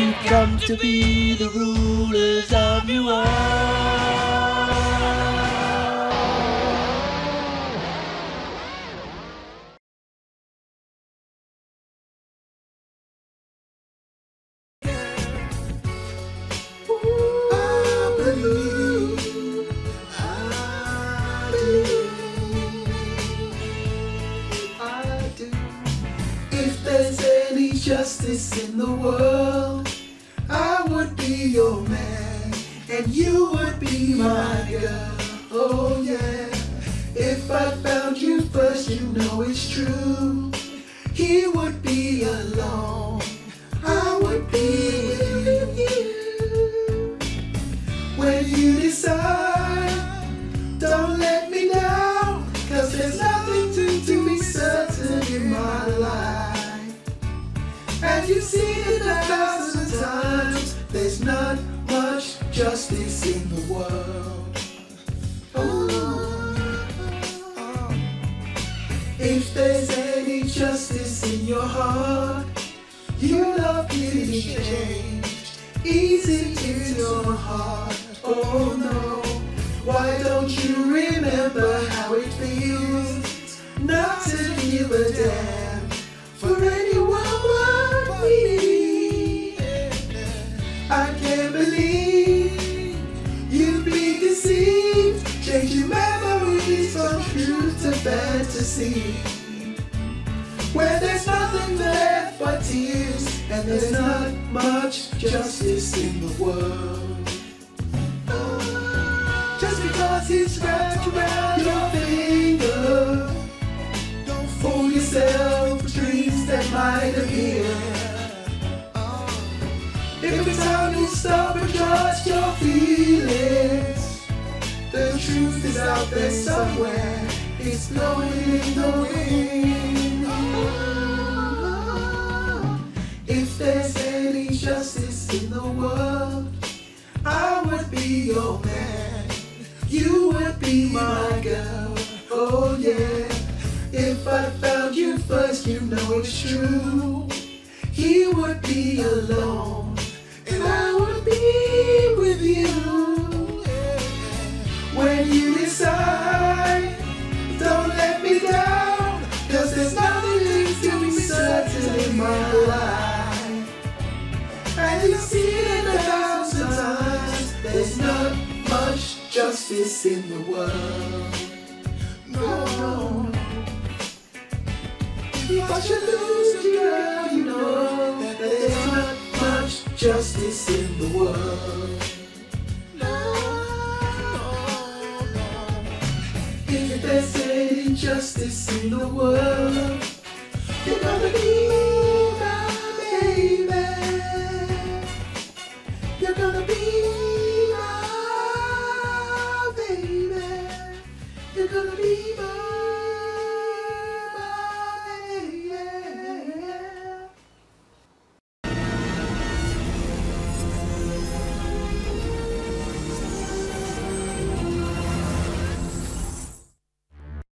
We've come to be the rulers of your world. If there's any justice in the world, I would be your man, and you would be my girl. Oh yeah. If I found you first, you know it's true. He would be alone, I would be with you. When you decide, don't let me down, 'cause there's nothing to be certain in my life. And you've seen it 1,000 times, there's not much justice in the world. If there's any justice in your heart, your love can be changed, easy in your heart. Oh no, why don't you remember how it feels not to give a damn for anyone but me? I can't believe you've been deceived, changing memories from truth to fantasy, where there's nothing left but tears, and there's not much justice in the world. Just because he's wrapped around your finger, don't fool yourself with dreams that might appear. Every time you stop and trust your feelings, the truth is out there somewhere, it's blowing in the wind. If there's any justice in the world, I would be your man, you would be my girl. Oh yeah. If I found you first, you know it's true. He would be alone, and I would be with you. When you decide, don't let me down, 'cause there's nothing to be certain in my life. And you've seen it 1,000 times, there's not much justice in the world. No. If I should lose you, girl, you know that there's not much justice in the world. If there's any justice in the world, you're gonna be